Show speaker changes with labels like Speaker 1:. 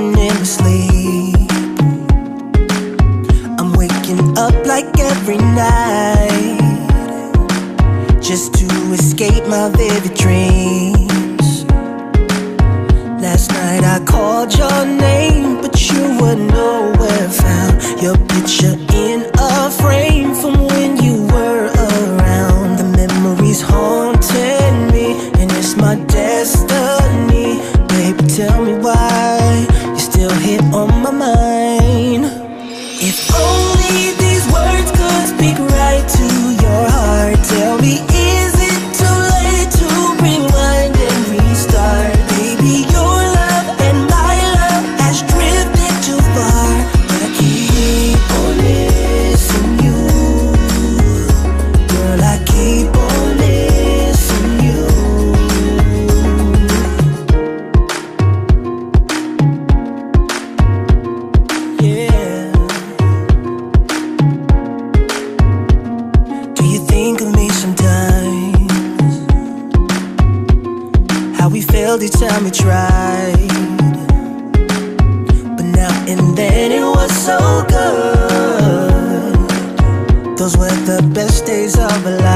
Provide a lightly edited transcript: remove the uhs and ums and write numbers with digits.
Speaker 1: falling in my sleep. I'm waking up like every night, just to escape my vivid dreams. Last night I called your name, but you were nowhere found. Your picture in a frame from when you were around. The memories haunting me, and it's my destiny. Baby, tell me why you're still here on my mind. If only these words could speak right to your heart. Tell me, is it too late to rewind and restart? Baby, your love and my love has drifted too far, but I keep on missing you. Girl, I keep on missing you. Yeah. Do you think of me sometimes? How we failed each time we tried, but now and then it was so good. Those were the best days of our life.